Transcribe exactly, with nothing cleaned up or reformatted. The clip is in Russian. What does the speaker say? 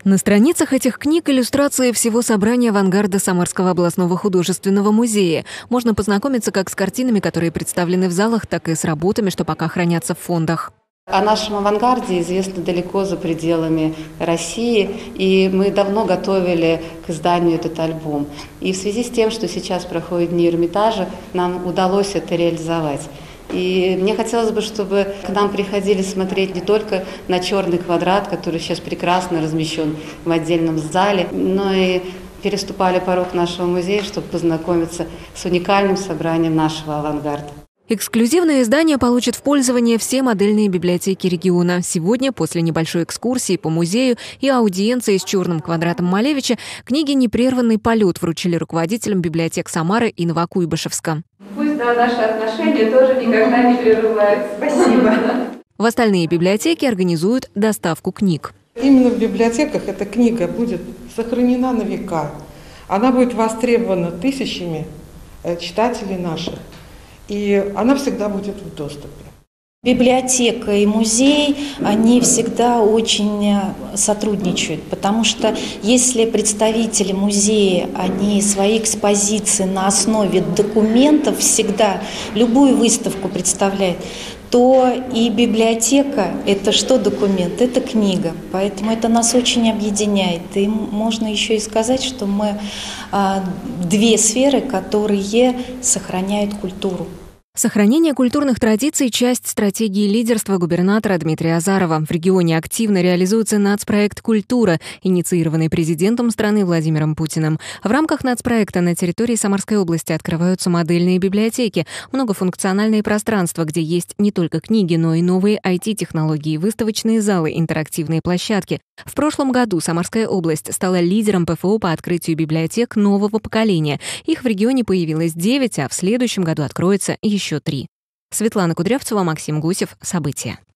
На страницах этих книг иллюстрации всего собрания авангарда Самарского областного художественного музея. Можно познакомиться как с картинами, которые представлены в залах, так и с работами, что пока хранятся в фондах. О нашем авангарде известно далеко за пределами России, и мы давно готовили к изданию этот альбом. И в связи с тем, что сейчас проходят Дни Эрмитажа, нам удалось это реализовать. И мне хотелось бы, чтобы к нам приходили смотреть не только на «Черный квадрат», который сейчас прекрасно размещен в отдельном зале, но и переступали порог нашего музея, чтобы познакомиться с уникальным собранием нашего авангарда. Эксклюзивное издание получат в пользование все модельные библиотеки региона. Сегодня, после небольшой экскурсии по музею и аудиенции с «Черным квадратом» Малевича, книги «Непрерванный полет» вручили руководителям библиотек Самары и Новокуйбышевска. Пусть да, наши отношения тоже никогда не прерываются. Спасибо. В остальные библиотеки организуют доставку книг. Именно в библиотеках эта книга будет сохранена на века. Она будет востребована тысячами читателей наших. И она всегда будет в доступе. Библиотека и музей, они всегда очень сотрудничают, потому что если представители музея, они свои экспозиции на основе документов всегда любую выставку представляют, то и библиотека – это что документ? Это книга. Поэтому это нас очень объединяет. И можно еще и сказать, что мы а, две сферы, которые сохраняют культуру. Сохранение культурных традиций – часть стратегии лидерства губернатора Дмитрия Азарова. В регионе активно реализуется нацпроект «Культура», инициированный президентом страны Владимиром Путиным. В рамках нацпроекта на территории Самарской области открываются модельные библиотеки, многофункциональные пространства, где есть не только книги, но и новые ай ти-технологии, выставочные залы, интерактивные площадки. В прошлом году Самарская область стала лидером пэ эф о по открытию библиотек нового поколения. Их в регионе появилось девять, а в следующем году откроется еще три. Светлана Кудрявцева, Максим Гусев. События.